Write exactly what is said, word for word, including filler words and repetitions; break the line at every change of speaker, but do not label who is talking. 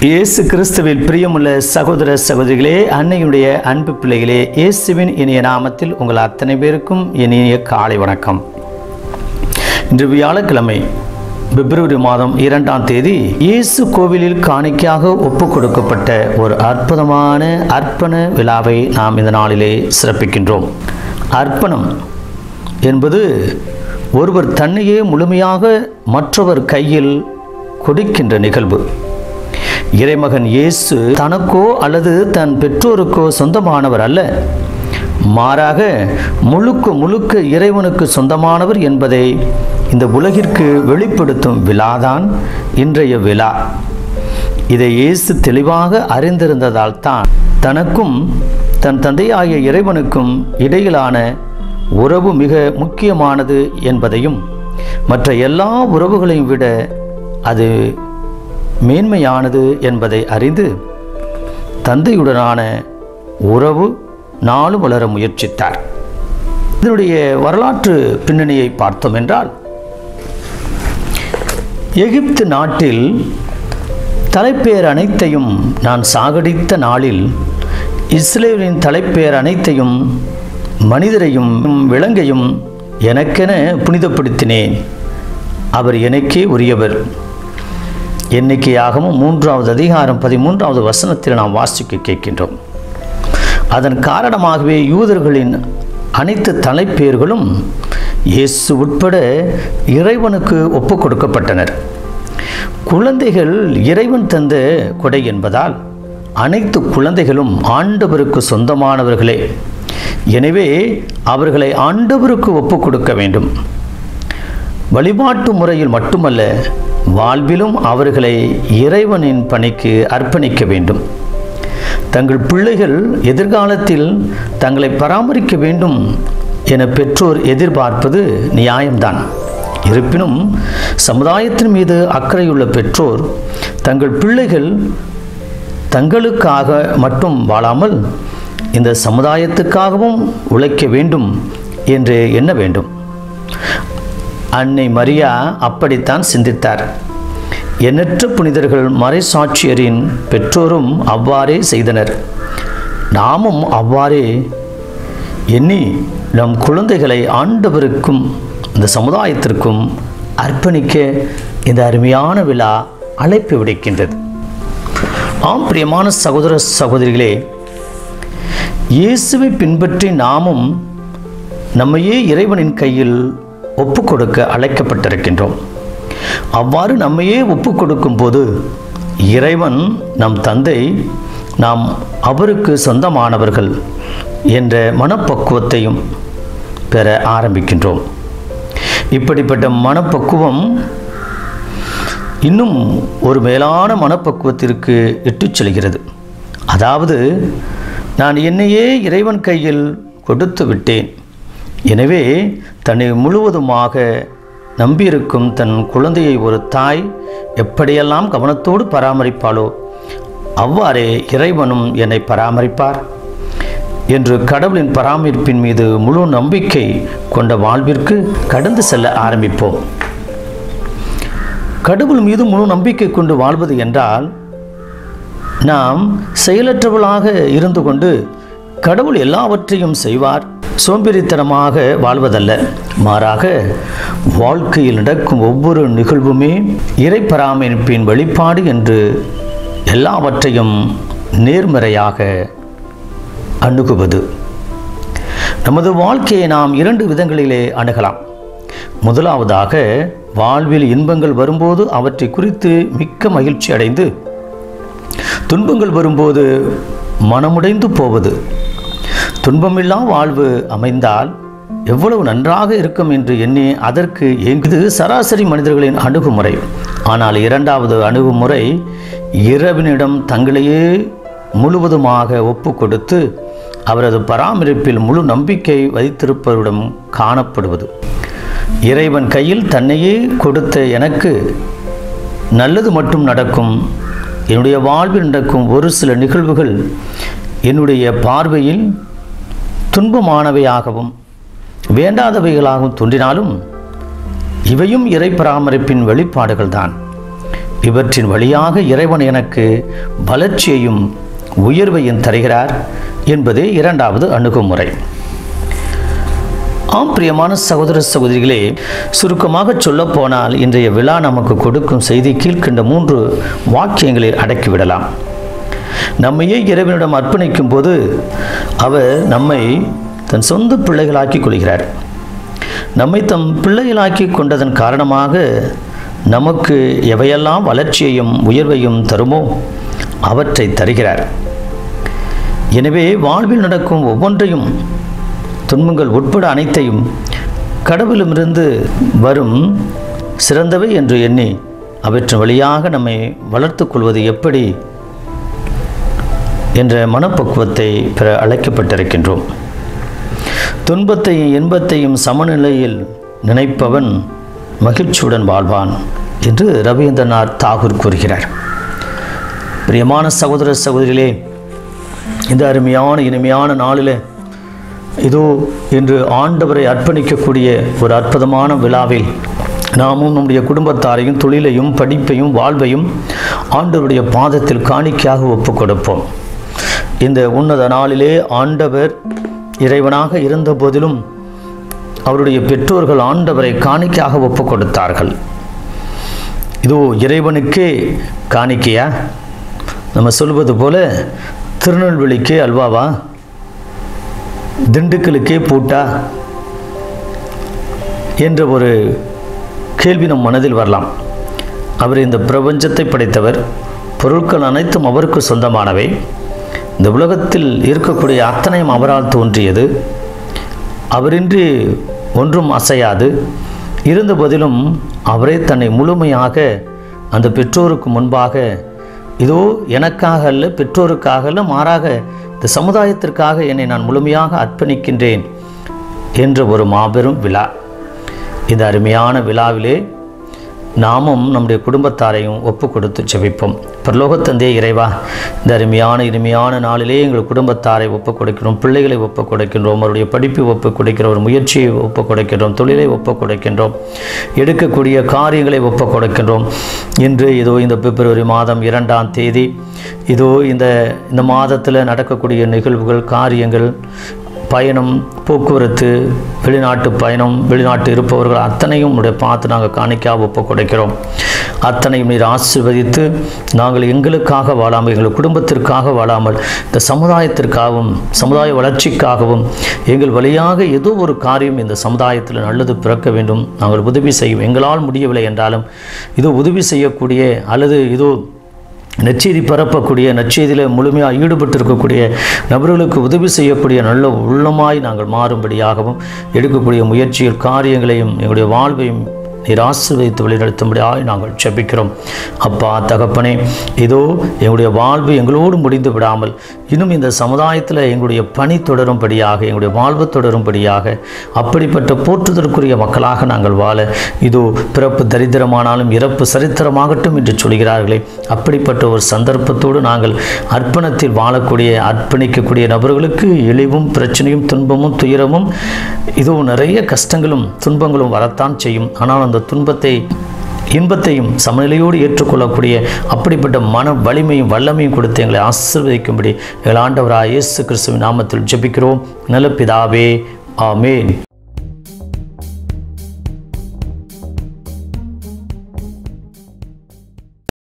இயேசு கிறிஸ்துவில் பிரியமுள்ள சகோதர சகோதரிகளே, அன்னையுடைய அன்பு பிள்ளைகளே, இயேசுவின் இனிய நாமத்தில் உங்கள் அத்தனை பேருக்கும் இனிய காலை வணக்கம். இன்று வியாழக்கிழமை பிப்ரவரி மாதம் இரண்டாம் தேதி இயேசு கோவிலில் காணிக்கையாக ஒப்பு கொடுக்கப்பட்ட ஒரு அற்புதமான அர்ப்பண விழாவை நாம் இந்த நாளிலே சிறப்பிக்கின்றோம். அர்ப்பணம் என்பது ஒருவர் தன்னையே முழுமையாக மற்றவர் கையில் கொடுக்கின்ற நிகழ்வு. இறைமகன் இயேசு தனக்கோ அல்லது தன் பெற்றோருக்கோ சொந்தமானவர் அல்ல, மாறாக முழுக்க முழுக்க இறைவனுக்கு சொந்தமானவர் என்பதை இந்த உலகிற்கு வெளிப்படுத்தும் விழாதான் இன்றைய விழா. இதை இயேசு தெளிவாக அறிந்திருந்ததால் தான் தனக்கும் தன் தந்தையாகிய இறைவனுக்கும் இடையிலான உறவு மிக முக்கியமானது என்பதையும், மற்ற எல்லா உறவுகளையும் விட அது மேன்மையானது என்பதை அறிந்து தந்தையுடனான உறவு நாளும் வளர முயற்சித்தார். இதனுடைய வரலாற்று பின்னணியை பார்த்தோம் என்றால், எகிப்து நாட்டில் தலைப்பேர் அனைத்தையும் நான் சாகடித்த நாளில் இஸ்ரேலின் தலைப்பேர் அனைத்தையும் மனிதரையும் விலங்கையும் எனக்கென புனிதப்படுத்தினேன். அவர் எனக்கே உரியவர். எண்ணிக்கையாகவும் மூன்றாவது அதிகாரம் பதிமூன்றாவது வசனத்தில் நாம் வாசிக்க கேட்கின்றோம். அதன் காரணமாகவே யூதர்களின் அனைத்து தலைப்பேர்களும் இயேசு உட்பட இறைவனுக்கு ஒப்பு கொடுக்கப்பட்டனர். குழந்தைகள் இறைவன் தந்த கொடை என்பதால் அனைத்து குழந்தைகளும் ஆண்டவருக்கு சொந்தமானவர்களே. எனவே அவர்களை ஆண்டவருக்கு ஒப்பு கொடுக்க வேண்டும். வழிபாட்டு முறையில் மட்டுமல்ல, வாழ்விலும் அவர்களை இறைவனின் பணிக்கு அர்ப்பணிக்க வேண்டும். தங்கள் பிள்ளைகள் எதிர்காலத்தில் தங்களை பராமரிக்க வேண்டும் என பெற்றோர் எதிர்பார்ப்பது நியாயம்தான். இருப்பினும் சமுதாயத்தின் மீது அக்கறையுள்ள பெற்றோர் தங்கள் பிள்ளைகள் தங்களுக்காக மட்டும் வாழாமல் இந்த சமுதாயத்துக்காகவும் உழைக்க வேண்டும் என்று எண்ண வேண்டும். அன்னை மரியா அப்படித்தான் சிந்தித்தார். எண்ணற்ற புனிதர்கள் மறைசாட்சியரின் பெற்றோரும் அவ்வாறே செய்தனர். நாமும் அவ்வாறே எண்ணி நம் குழந்தைகளை ஆண்டவருக்கும் இந்த சமுதாயத்திற்கும் அர்ப்பணிக்க இந்த அருமையான விழா அழைப்பு விடுக்கின்றது. ஆம் பிரியமான சகோதர சகோதரிகளே, இயேசுவை பின்பற்றி நாமும் நம்மையே இறைவனின் கையில் ஒப்பு கொடுக்க அழைக்கப்பட்டிருக்கின்றோம். அவ்வாறு நம்மையே ஒப்பு கொடுக்கும் போது இறைவன் நம் தந்தை, நாம் அவருக்கு சொந்தமானவர்கள் என்ற மனப்பக்குவத்தையும் பெற ஆரம்பிக்கின்றோம். இப்படிப்பட்ட மனப்பக்குவம் இன்னும் ஒரு மேலான மனப்பக்குவத்திற்கு இட்டுச் செல்கிறது. அதாவது, நான் என்னையே இறைவன் கையில் கொடுத்து விட்டேன். எனவே தன்னை முழுவதுமாக நம்பியிருக்கும் தன் குழந்தையை ஒரு தாய் எப்படியெல்லாம் கவனத்தோடு பராமரிப்பாளோ அவ்வாறே இறைவனும் என்னை பராமரிப்பார் என்று கடவுளின் பராமரிப்பின் மீது முழு நம்பிக்கை கொண்ட வாழ்விற்கு கடந்து செல்ல ஆரம்பிப்போம். கடவுள் மீது முழு நம்பிக்கை கொண்டு வாழ்வது என்றால், நாம் செயலற்றவளாக இருந்து கொண்டு கடவுள் எல்லாவற்றையும் செய்வார், சோம்பேறித்தனமாக வாழ்வதல்ல. மாறாக வாழ்க்கையில் நடக்கும் ஒவ்வொரு நிகழ்வுமே இறை பராமரிப்பின் வெளிப்பாடு என்று எல்லாவற்றையும் நேர்மறையாக அணுகுவது. நமது வாழ்க்கையை நாம் இரண்டு விதங்களிலே அணுகலாம். முதலாவதாக, வாழ்வில் இன்பங்கள் வரும்போது அவற்றை குறித்து மிக்க மகிழ்ச்சி அடைந்து, துன்பங்கள் வரும்போது மனமுடைந்து போவது. துன்பமில்லா வாழ்வு அமைந்தால் எவ்வளவு நன்றாக இருக்கும் என்று எண்ணி அதற்கு இது சராசரி மனிதர்களின் அணுகுமுறை. ஆனால் இரண்டாவது அணுகுமுறை, இறைவனிடம் தங்களையே முழுவதுமாக ஒப்பு கொடுத்து அவரது பராமரிப்பில் முழு நம்பிக்கை வைத்திருப்பவரிடம் காணப்படுவது. இறைவன் கையில் தன்னையே கொடுத்த எனக்கு நல்லது மட்டும் நடக்கும். என்னுடைய வாழ்வில் நடக்கும் ஒரு சில நிகழ்வுகள் என்னுடைய பார்வையில் துன்பமானவையாகவும் வேண்டாதவைகளாகவும் தோன்றினாலும் இவையும் இறை பராமரிப்பின் வெளிப்பாடுகள் தான். இவற்றின் வழியாக இறைவன் எனக்கு வளர்ச்சியையும் உயர்வையும் தருகிறார் என்பதே இரண்டாவது அணுகுமுறை. ஆம் பிரியமான சகோதர சகோதரிகளே, சுருக்கமாக சொல்லப்போனால் இன்றைய விழா நமக்கு கொடுக்கும் செய்தி கீழ்கண்ட மூன்று வாக்கியங்களில் அடக்கிவிடலாம். நம்மையே இறைவனிடம் அர்ப்பணிக்கும் போது அவர் நம்மை தன் சொந்த பிள்ளைகளாக்கி கொள்கிறார். நம்மை தம் பிள்ளைகளாக்கி கொண்டதன் காரணமாக நமக்கு எவையெல்லாம் வளர்ச்சியையும் உயர்வையும் தருமோ அவற்றை தருகிறார். எனவே வாழ்வில் நடக்கும் ஒவ்வொன்றையும், துன்பங்கள் உட்பட அனைத்தையும் கடவுளிடமிருந்து வரும் சிறந்தவை என்று எண்ணி அவற்றின் வழியாக நம்மை வளர்த்து கொள்வது எப்படி என்ற மனப்பக்குவத்தை பெற அழைக்கப்பட்டிருக்கின்றோம். துன்பத்தையும் இன்பத்தையும் சமநிலையில் நினைப்பவன் மகிழ்ச்சியுடன் வாழ்வான் என்று ரவீந்திரநாத் தாகூர் கூறுகிறார். பிரியமான சகோதர சகோதரிகளே, இந்த அருமையான இனிமையான நாளில் இதோ இன்று ஆண்டவரை அர்ப்பணிக்கக்கூடிய ஒரு அற்புதமான விழாவில் நாமும் நம்முடைய குடும்பத்தாரையும் தொழிலையும் படிப்பையும் வாழ்வையும் ஆண்டவருடைய பாதத்தில் காணிக்கையாக ஒப்புக் கொடுப்போம். இந்த உன்னத நாளிலே ஆண்டவர் இறைவனாக இருந்த போதிலும் அவருடைய பெற்றோர்கள் ஆண்டவரை காணிக்கையாக ஒப்புக் கொடுத்தார்கள். இதோ இறைவனுக்கே காணிக்கையா? நம்ம சொல்வது போல திருநெல்வேலிக்கே அல்வாவா, திண்டுக்கலுக்கே பூட்டா என்ற ஒரு கேள்வி நம் மனதில் வரலாம். அவர் இந்த பிரபஞ்சத்தை படைத்தவர். பொருட்கள் அனைத்தும் அவருக்கு சொந்தமானவை. இந்த உலகத்தில் இருக்கக்கூடிய அத்தனையும் அவரால் தோன்றியது. அவரின்றி ஒன்றும் அசையாது. இருந்த போதிலும் அவரே தன்னை முழுமையாக அந்த பெற்றோருக்கு முன்பாக இதோ எனக்காக அல்ல, பெற்றோருக்காக அல்ல, மாறாக இந்த சமுதாயத்திற்காக என்னை நான் முழுமையாக அர்ப்பணிக்கின்றேன் என்ற ஒரு மாபெரும் விழா. இந்த அருமையான விழாவிலே நாமும் நம்முடைய குடும்பத்தாரையும் ஒப்பு கொடுத்து ஜெபிப்போம். பரலோகத்தந்தையே இறைவா, இந்த அருமையான இனிமையான நாளிலே எங்கள் குடும்பத்தாரை ஒப்புக் கொடுக்கிறோம், பிள்ளைகளை ஒப்புக் கொடுக்கின்றோம், அவருடைய படிப்பை ஒப்புக் கொடுக்கிறோம், ஒரு முயற்சியை ஒப்புக் கொடுக்கின்றோம், தொழிலை ஒப்புக் கொடுக்கின்றோம், எடுக்கக்கூடிய காரியங்களை ஒப்புக் கொடுக்கின்றோம். இன்று இதோ இந்த பிப்ரவரி மாதம் இரண்டாம் தேதி இதோ இந்த இந்த மாதத்தில் நடக்கக்கூடிய நிகழ்வுகள், காரியங்கள், பயணம், போக்குவரத்து, வெளிநாட்டு பயணம், வெளிநாட்டு இருப்பவர்கள் அத்தனையும் உடைய பார்த்து நாங்கள் காணிக்கையாக ஒப்புக் கொடுக்கிறோம். அத்தனையும் நீர் ஆசீர்வதித்து நாங்கள் எங்களுக்காக வாழாமல், எங்கள் குடும்பத்திற்காக வாழாமல், இந்த சமுதாயத்திற்காகவும் சமுதாய வளர்ச்சிக்காகவும் எங்கள் வழியாக ஏதோ ஒரு காரியம் இந்த சமுதாயத்தில் நல்லது பிறக்க வேண்டும். நாங்கள் உதவி செய்யும். எங்களால் முடியவில்லை என்றாலும் இதோ உதவி செய்யக்கூடிய அல்லது இதோ நற்செய்தி பரப்பக்கூடிய, நற்செய்தியில் முழுமையாக ஈடுபட்டிருக்கக்கூடிய நபர்களுக்கு உதவி செய்யக்கூடிய நல்ல உள்ளமாய் நாங்கள் மாறும்படியாகவும், எடுக்கக்கூடிய முயற்சிகள், காரியங்களையும் எங்களுடைய வாழ்வையும் நீர் ஆசீர்வதித்து வழிநடத்தும்படியாக நாங்கள் ஜெபிக்கிறோம். அப்பா தகப்பனே, இதோ எங்களுடைய வாழ்வு எங்களோடு முடிந்து விடாமல் இன்னும் இந்த சமுதாயத்தில் எங்களுடைய பணி தொடரும்படியாக, எங்களுடைய வாழ்வு தொடரும்படியாக, அப்படிப்பட்ட போற்றுதற்குரிய மக்களாக நாங்கள் வாழ இதோ பிறப்பு தரித்திரமானாலும் இறப்பு சரித்திரமாகட்டும் என்று சொல்கிறார்களே, அப்படிப்பட்ட ஒரு சந்தர்ப்பத்தோடு நாங்கள் அர்ப்பணத்தில் வாழக்கூடிய, அர்ப்பணிக்கக்கூடிய நபர்களுக்கு இழிவும் பிரச்சனையும் துன்பமும் துயரமும் இதோ நிறைய கஷ்டங்களும் துன்பங்களும் வரத்தான் செய்யும். ஆனால் அந்த துன்பத்தை இன்பத்தையும் சமநிலையோடு ஏற்றுக்கொள்ளக்கூடிய அப்படிப்பட்ட மன வலிமையும் வல்லமையும் கொடுத்து எங்களை ஆசீர்வதிக்கும்படி எங்கள் ஆண்டவராகிய இயேசு கிறிஸ்துவின் நாமத்தில் ஜெபிக்கிறோம் நல்ல பிதாவே, ஆமென்.